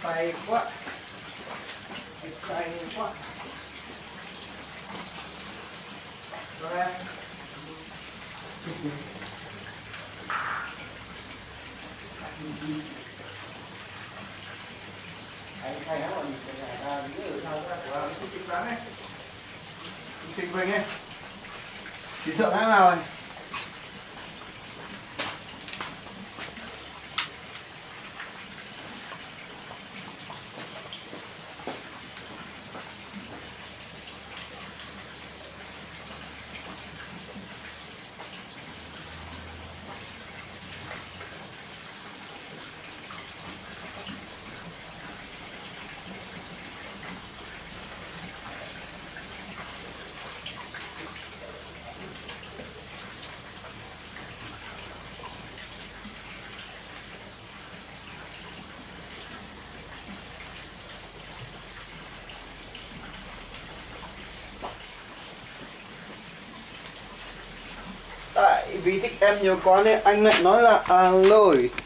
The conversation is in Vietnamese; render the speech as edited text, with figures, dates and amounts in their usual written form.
say quá, say quá. Rồi em. Thầy nói là những người sau đó của cái chính bán ấy, chính mình ấy, chỉ sợ hãng nào rồi. Tại vì thích em nhiều quá nên anh lại nói là lôi.